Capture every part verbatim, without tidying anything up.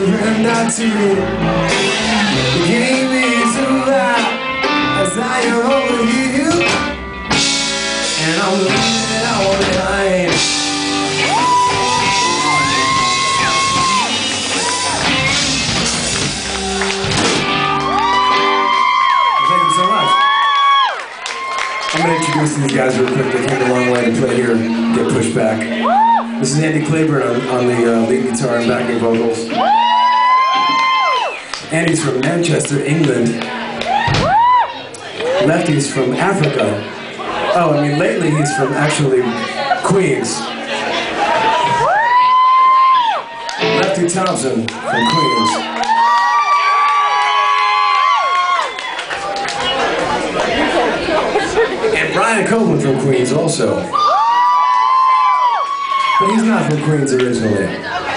prefer not to. The game is about as I am over you, and I'm leaving it all behind. Thank you so much. I'm going to introduce these guys real quick. They came a long way to play here and get pushed back. This is Andy Claiborne on, on the uh, lead guitar and backing vocals. Andy's from Manchester, England. Lefty's from Africa. Oh, I mean, lately he's from actually Queens. Lefty Thompson from Queens. And Brian Copeland from Queens also. But he's not from Queens originally.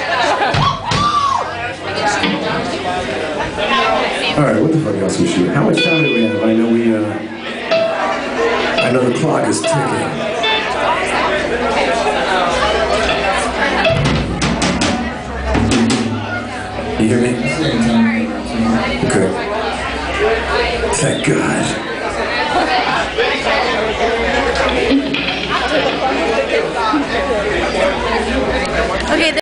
Alright, what the fuck else we shoot? How much time do we have? I know we, uh... I know the clock is ticking. You hear me? Okay. Thank God.